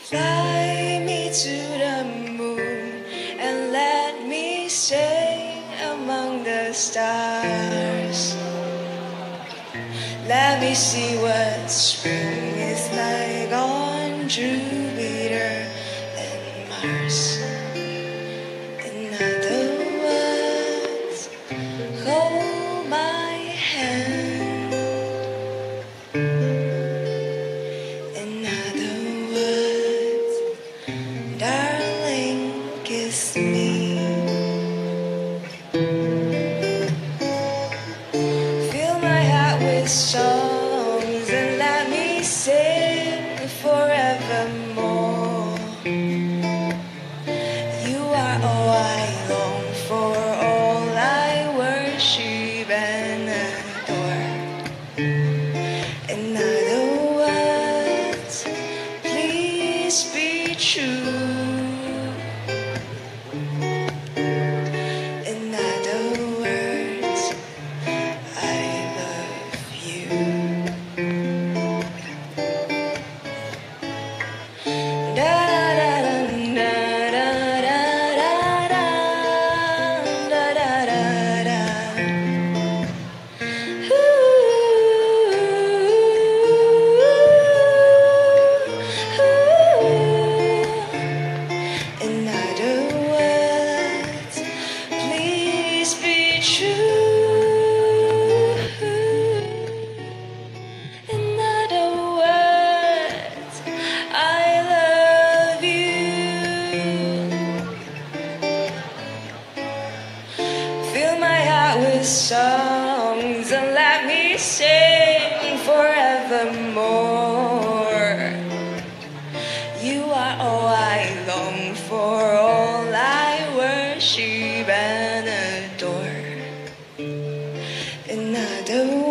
Fly me to the moon and let me sing among the stars. Let me see what spring is like on Jupiter and Mars. In other words, hold my hand. In other words, darling, kiss me. Fill my heart with songs and let me sing forevermore. You are all I long for, all I worship and adore. In other words, please be true. In other words, I love you. Da da da da da da da da da da da. In other words, please be true. In other words, I love you. Fill my heart with songs and let me sing forevermore. You are all I long for, all I worship and adore. In other